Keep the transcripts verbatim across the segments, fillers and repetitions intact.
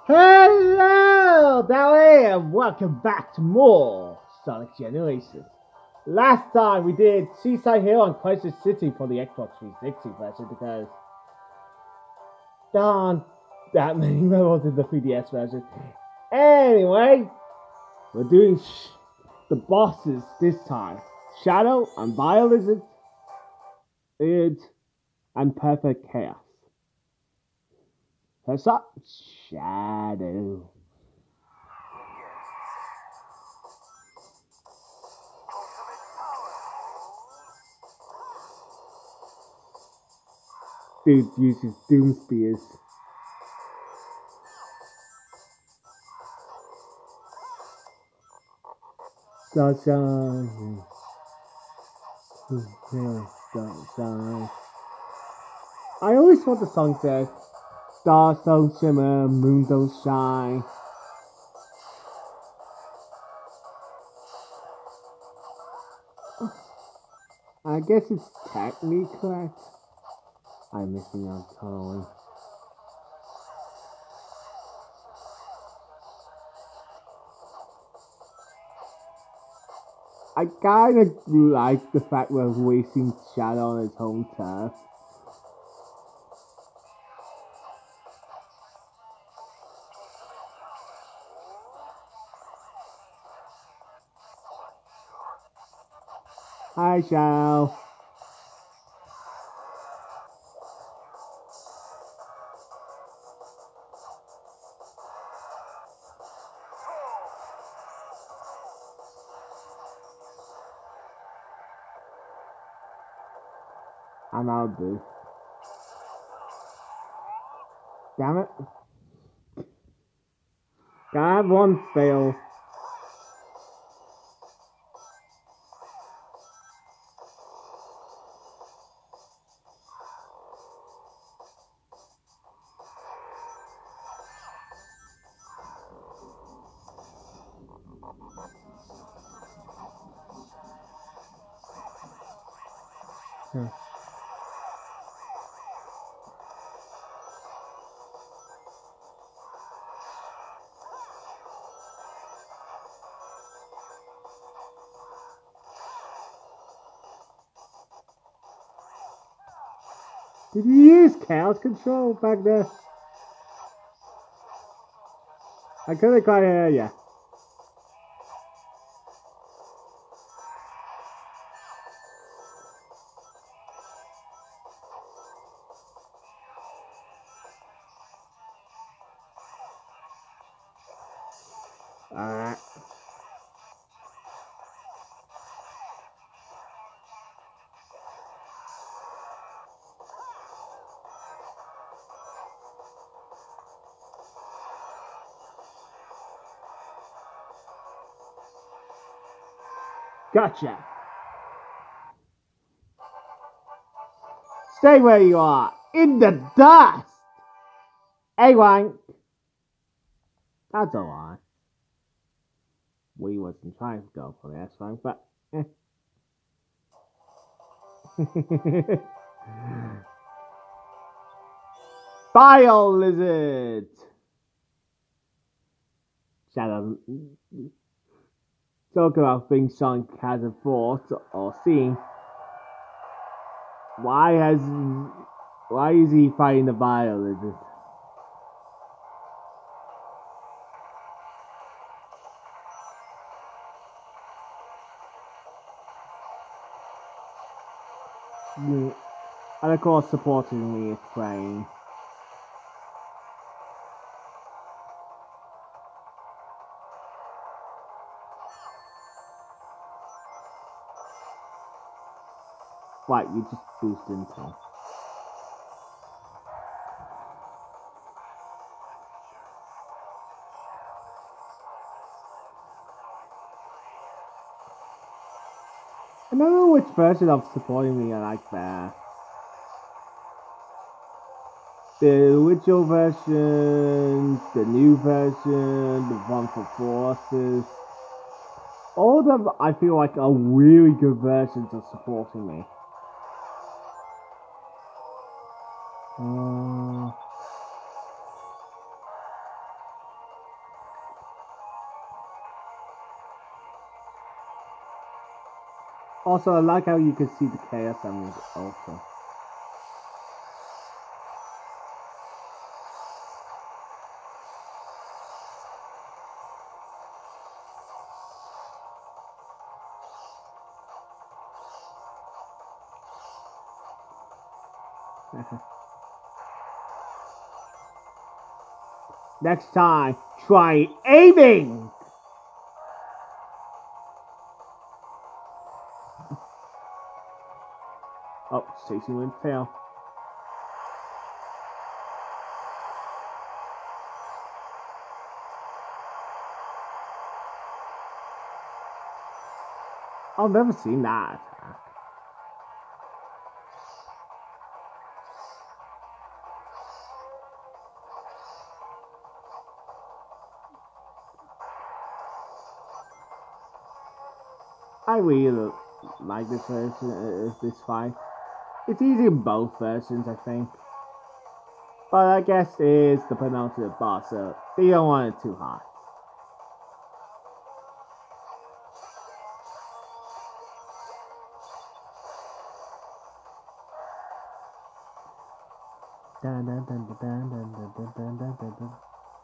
Hello, Dolly, and welcome back to more Sonic Generations. Last time we did Seaside Hill and Crisis City for the Xbox three sixty version because there aren't that many levels in the three D S version. Anyway, we're doing sh the bosses this time. Shadow and Biolizard, Id, and Perfect Chaos. First up, Shadow. Dude uses Doom Spears. Sunshine. Sunshine. I always thought the song said, stars don't shimmer, moon don't shine. I guess it's technically correct. I'm missing out totally. I kinda like the fact we're wasting Shadow on his home turf. Hi, Shadow. And I'll do. Damn it. I have one fail. Hmm. Did you use Chaos Control back there? I couldn't quite hear ya. Alright. Gotcha. Stay where you are, in the dust. Hey, Wank. That's alright. We wasn't trying to go for the S rank, but eh. Biolizard. Shadow. Talk about things Sonic hasn't thought or seen. Why has why is he fighting the Biolizard? Yeah. And of course supporting me is playing. Right, you just boost into. I don't know which version of supporting me I like better. The original version, the new version, the one for forces. All of them I feel like are really good versions of supporting me. Uh, Also, I like how you can see the chaos emerald also. Next time, try aiming! Oh, Stacy went fail. I've never seen that. I really like this version of this fight. It's easy in both versions, I think. But I guess it is the penultimate boss, so they don't want it too hard. Dun, dun, dun, dun, dun, dun, dun, dun, dun, dun, dun.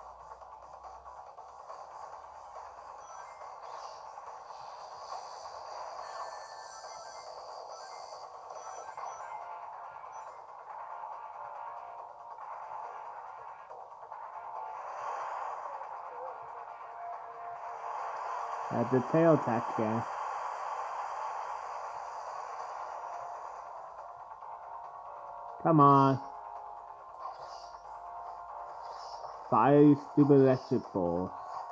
That's the tail attack again. Come on. Fire you stupid electric balls.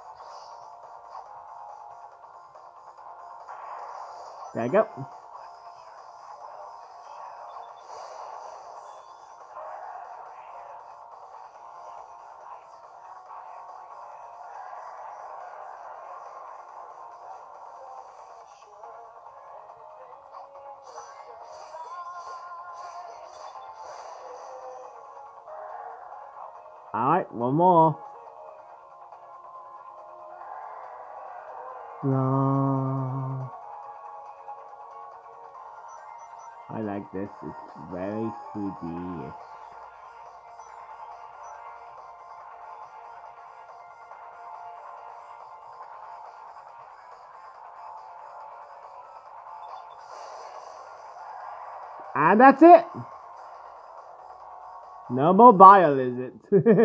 There you go. Alright, one more. No. I like this. It's very three D-ish. And that's it. No more bio lizards.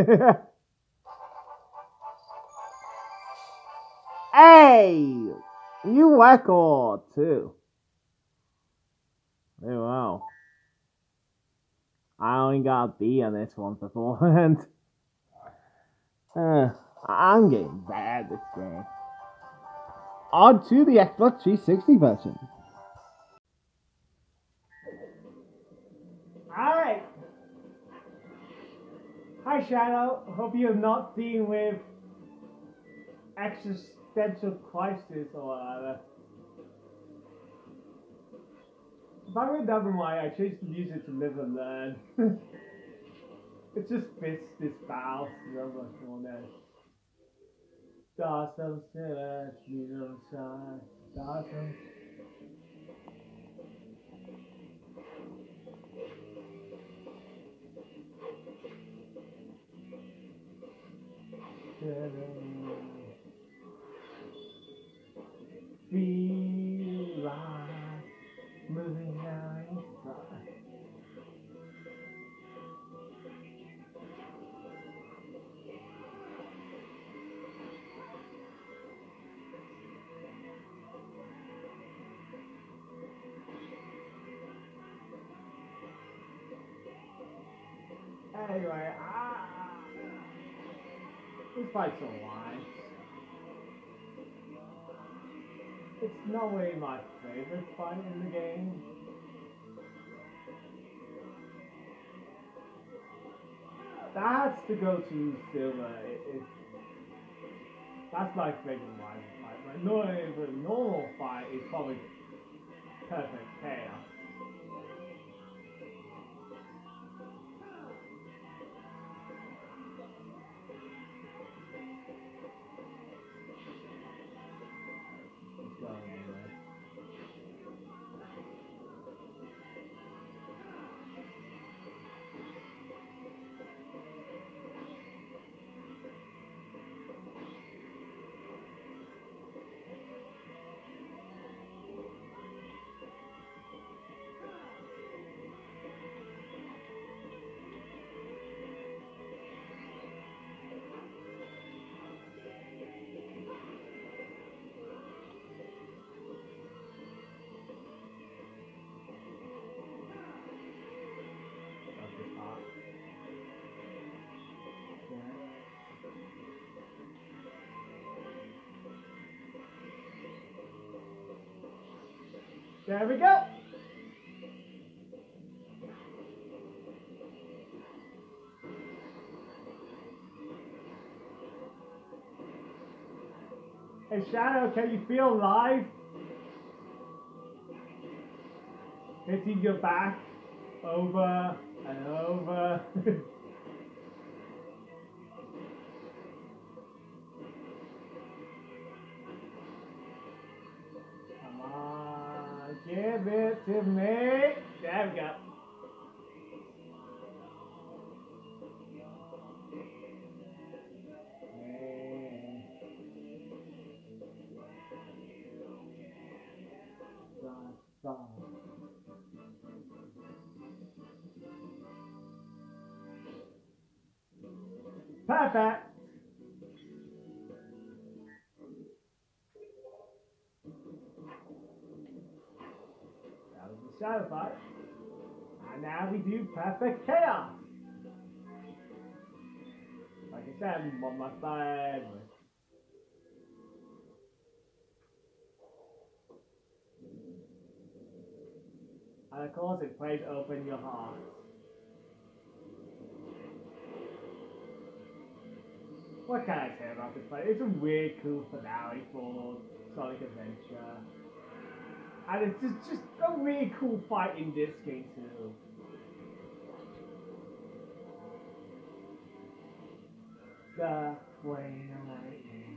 Hey! New record too. Oh wow. I only got a B on this one beforehand. uh, I'm getting bad this game. On to the Xbox three sixty version. Alright. Hi Shadow, hope you're not dealing with existential crisis or whatever. If I remember why I changed the music to Live and Learn. It just fits this style so much more now. Stars don't sit, you don't shine. Stars don't. Feel like moving down inside. Anyway, ah, this fight's alright. It's not really my favorite fight in the game. That's the go-to silver. It, it, that's my favorite one fight. My normal, normal fight is probably perfect chaos. There we go. Hey Shadow, can you feel live? Hitting your back over and over. Come on, give it to me. There we go. Perfect. That was the shadow fight. And now we do perfect chaos. Like I said, I'm on my favorite. And of course it plays Open Your Heart. What can I say about this fight? It's a really cool finale for Sonic Adventure. And it's just, just a really cool fight in this game too. The Flame Lightning.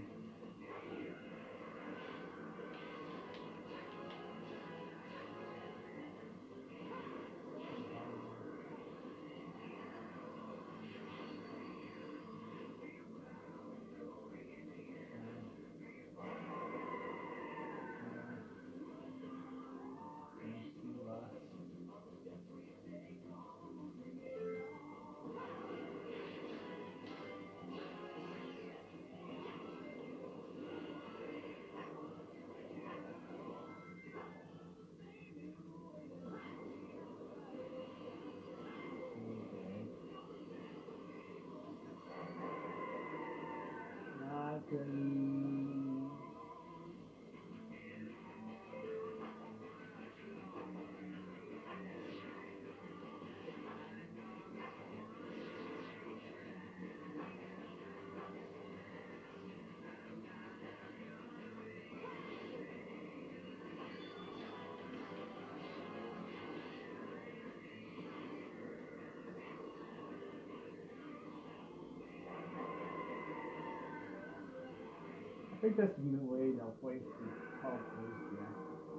I think that's the way they'll place the call police, yeah.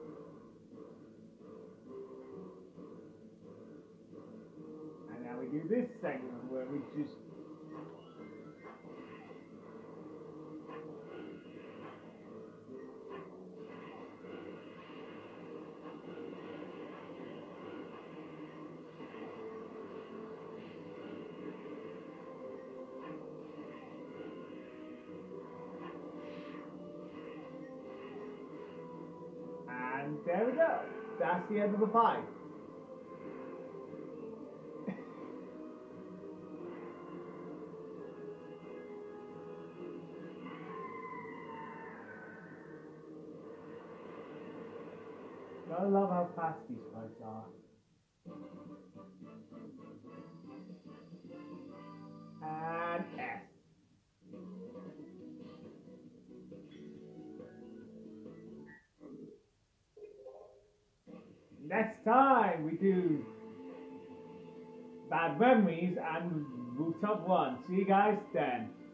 And now we do this segment where we just and there we go. That's the end of the fight. I love how fast these fights are. And S. Next time we do Bad Memories and Rooftop One. See you guys then.